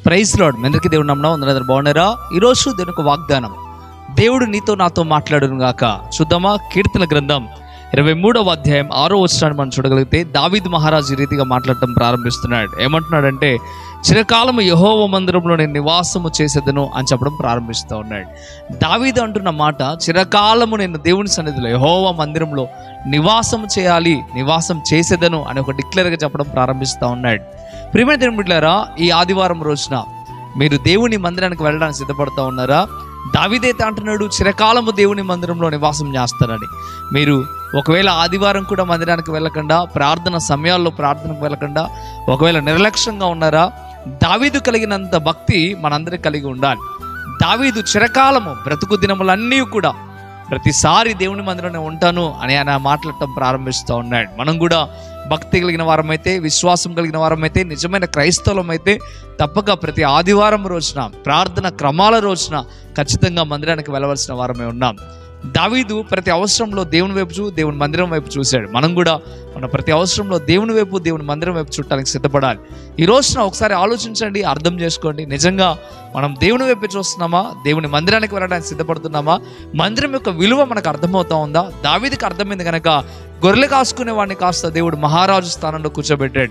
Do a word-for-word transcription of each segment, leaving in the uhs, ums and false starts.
Praise lord. మీ అందరికీ దేవుడు నమ్మడం అందరూ బాగున్నారా? ఈరోజు దేవునికి వాగ్దానం, దేవుడు నీతో నాతో మాట్లాడును గాక. చూద్దామా? కీర్తన గ్రంథం ఇరవై మూడవ అధ్యాయం ఆరో వచనాన్ని మనం చూడగలిగితే దావీదు మహారాజు ఈ రీతిగా మాట్లాడటం ప్రారంభిస్తున్నాడు. ఏమంటున్నాడంటే, చిరకాలము యెహోవా మందిరంలో నేను నివాసము చేసేదను అని చెప్పడం ప్రారంభిస్తూ ఉన్నాడు. దావీదు అంటున్న మాట, చిరకాలము నేను దేవుని సన్నిధిలో యెహోవా మందిరంలో నివాసం చేయాలి, నివాసం చేసేదను అని ఒక డిక్లేర్గా చెప్పడం ప్రారంభిస్తూ ఉన్నాడు. ప్రియమైన దేవుని బిడ్డలారా, ఈ ఆదివారం రోజున మీరు దేవుని మందిరానికి వెళ్ళడానికి సిద్ధపడుతూ ఉన్నారా? దావీదైతే అంటున్నాడు, చిరకాలము దేవుని మందిరంలో నివాసం చేస్తానని. మీరు ఒకవేళ ఆదివారం కూడా మందిరానికి వెళ్ళకుండా, ప్రార్థన సమయాల్లో ప్రార్థనకు వెళ్ళకుండా ఒకవేళ నిర్లక్ష్యంగా ఉన్నారా? దావీదు కలిగినంత భక్తి మనందరికీ కలిగి ఉండాలి. దావీదు చిరకాలము బ్రతుకు దినములన్నీ కూడా ప్రతిసారి దేవుని మందిరంలో ఉంటాను అని ఆయన మాట్లాడటం ప్రారంభిస్తూ ఉన్నాడు. మనం కూడా భక్తి కలిగిన వారమైతే, విశ్వాసం కలిగిన వారమైతే, నిజమైన క్రైస్తవులం అయితే తప్పక ప్రతి ఆదివారం రోజున, ప్రార్థన క్రమాల రోజున ఖచ్చితంగా మందిరానికి వెళ్ళవలసిన వారమే ఉన్నాం. దావీదు ప్రతి అవసరంలో దేవుని వైపు చూ దేవుని మందిరం వైపు చూశాడు. మనం కూడా మన ప్రతి అవసరంలో దేవుని వైపు దేవుని మందిరం వైపు చూడటానికి సిద్ధపడాలి. ఈ రోజున ఒకసారి ఆలోచించండి, అర్థం చేసుకోండి. నిజంగా మనం దేవుని వైపు చూస్తున్నామా? దేవుని మందిరానికి వెళ్ళడానికి సిద్ధపడుతున్నామా? మందిరం యొక్క విలువ మనకు అర్థమవుతా ఉందా? దావీదుకి అర్థమైంది కనుక గొర్రెలు కాసుకునే వాడిని కాస్త దేవుడు మహారాజు స్థానంలో కూర్చోబెట్టాడు.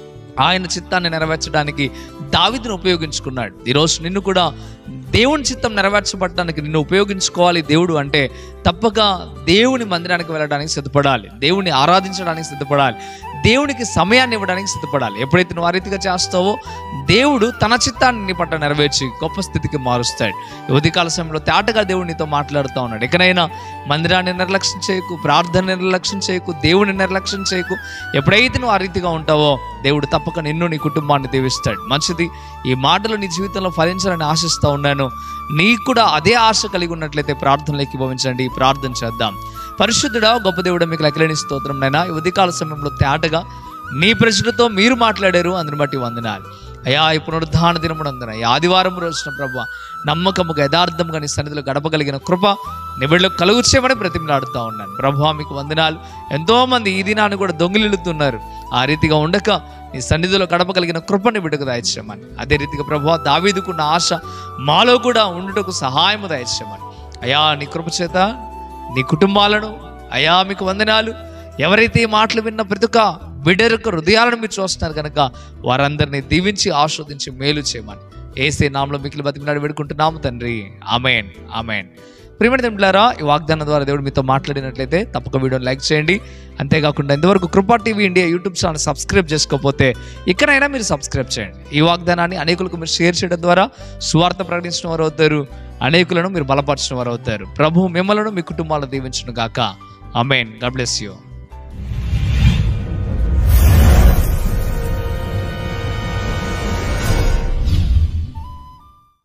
ఆయన చిత్తాన్ని నెరవేర్చడానికి దావీదును ఉపయోగించుకున్నాడు. ఈరోజు నిన్ను కూడా దేవుని చిత్తం నెరవేర్చబడటానికి నిన్ను ఉపయోగించుకోవాలి దేవుడు అంటే తప్పక దేవుని మందిరానికి వెళ్ళడానికి సిద్ధపడాలి, దేవుని ఆరాధించడానికి సిద్ధపడాలి, దేవునికి సమయాన్ని ఇవ్వడానికి సిద్ధపడాలి. ఎప్పుడైతే నువ్వు ఆ రీతిగా చేస్తావో దేవుడు తన చిత్తాన్ని నీ పట్ల నెరవేర్చి గొప్ప స్థితికి మారుస్తాడు. ఉదయకాల సమయంలో తేటగా దేవుడు నీతో మాట్లాడుతూ ఉన్నాడు. ఎక్కడైనా మందిరాన్ని నిర్లక్ష్యం చేయకు, ప్రార్థన నిర్లక్ష్యం చేయకు, దేవుని నిర్లక్ష్యం చేయకు. ఎప్పుడైతే నువ్వు ఆ రీతిగా ఉంటావో దేవుడు తప్పక నిన్ను, నీ కుటుంబాన్ని దీవిస్తాడు. మంచిది, ఈ మాటలు నీ జీవితంలో ఫలించాలని ఆశిస్తూ ఉన్నాను. నీకు కూడా అదే ఆశ కలిగి ఉన్నట్లయితే ప్రార్థనలోకి భవించండి, ప్రార్థన చేద్దాం. పరిశుద్ధుడా, గొప్ప దేవుడా, మీకు లెక్కలేని స్తోత్రం నైనా. ఈ ఉదయకాల సమయంలో తేటగా నీ ప్రజలతో మీరు మాట్లాడారు, అందుని బట్టి వందనాలు అయ్యా. ఈ పునరుద్ధాన దినమునందున ఈ ఆదివారం రోజున ప్రభువా, నమ్మకముగా యథార్థముగా నీ సన్నిధిలో గడపగలిగిన కృప నీ బిడ్డలకు కలుగు చేయమని బ్రతిమలాడుతూ ఉన్నాను ప్రభువా. మీకు వందనాలు. ఎంతోమంది ఈ దినాన్ని కూడా దొంగిలిస్తున్నారు. ఆ రీతిగా ఉండక నీ సన్నిధిలో గడపగలిగిన కృపని బిడ్డకు దయచేయమని, అదే రీతిగా ప్రభువా దావీదుకున్న ఆశ మాలో కూడా ఉండుటకు సహాయము దయచేయమని అయ్యా. నీ కృప చేత నీ కుటుంబాలను అయ్యా మీకు వందనాలు. ఎవరైతే ఈ మాటలు విన్న ప్రతి ఒక్క బిడ్డ యొక్క హృదయాలను మీరు చూస్తున్నారు కనుక వారందరినీ దీవించి ఆస్వాదించి మేలు చేయమని యేసే నామములో మిక్కిలి బతిమలాడి వేడుకుంటున్నాము తండ్రి. ఆమేన్, ఆమేన్. ప్రియమైన దేవులారా, ఈ వాగ్దానం ద్వారా దేవుడు మీతో మాట్లాడినట్లయితే తప్పక వీడియోని లైక్ చేయండి. అంతేకాకుండా ఇంతవరకు Krupa TV India YouTube channel subscribe చేసుకోకపోతే ఇక్కడైనా మీరు సబ్స్క్రైబ్ చేయండి. ఈ వాగ్దానాన్ని అనేకులకు మీరు షేర్ చేయడం ద్వారా సువార్త ప్రకటించిన వారు అవుతారు, అనేకులను మీరు బలపరిచిన వారు అవుతారు. ప్రభు మిమ్మలను మీ కుటుంబాలను దీవించును గాక. ఆమేన్. God bless you.